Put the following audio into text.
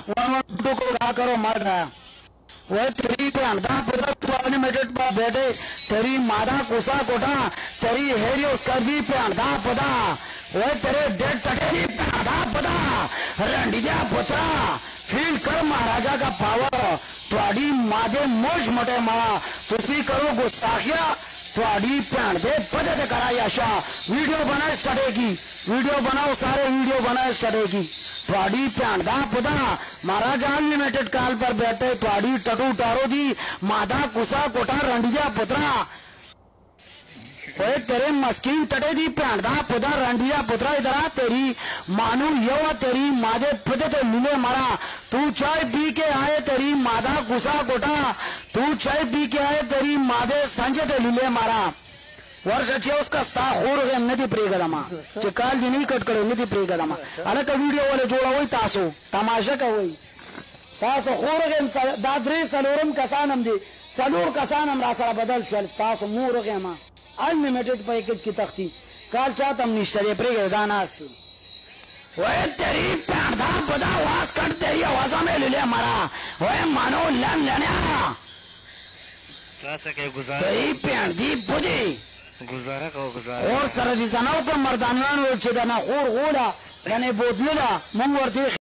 को क्या करो मर गया वह तेरी प्रांता पता तू अपने मेटेट पर बैठे तेरी मादा कुसा कोटा तेरी हेरी उसका भी प्रांता पता वह तेरे डेट तटे प्रांता पता रंडिया पुत्रा फील कर महाराजा का पावर थोड़ी मादे मोज मोटे मारा तुसी करो गुस्ताखिया थोड़ी प्राण दे पदे कराई आशा वीडियो बनाए स्टार्टेगी वीडियो बनाओ सारे वीडियो बनाए स्टार्टेगी थोड़ी प्राण दा पुदा महाराजा अनलिमिटेड काल पर बैठे थोड़ी टटू टारो दी मादा कुसा कोटा रंडिया पुत्रा ओए तेरे मस्कीन टटे दी प्राण दा पुदा रंडिया पुत्रा इधर तेरी मानू यवा तेरी मादे पुदे ते लुले मारा तू चाय पी के आए तेरी मादा कुसा कोटा तू चाय पी के आए तेरी मादे संजय ते लुले मारा वर्ष उसका स्था खोर नदी प्रेगदमा चिकाल दी नहीं कटकड़े नदी प्रेगदमा अलग वीडियो वाले जोड़ा वही तासो तमाशा का वही सास खोर दादरे सलोरम कसानम दे सलोर कसानम रासा बदल चल सास मोर के मा अनलिमिटेड पैकेज की तख्ती काल चाहतम निश्चय प्रेगदाना अस्ती वह तेरी पैदा पदा वास कट तेरी आवाज में ले मरा वह मानो लन लेना तेरी पैदी बुझी गुजारा का गुजारा और सरदी सनाव का मर्दानवान वो चेदना और घोड़ा गने बोतलेला मंगवर्ती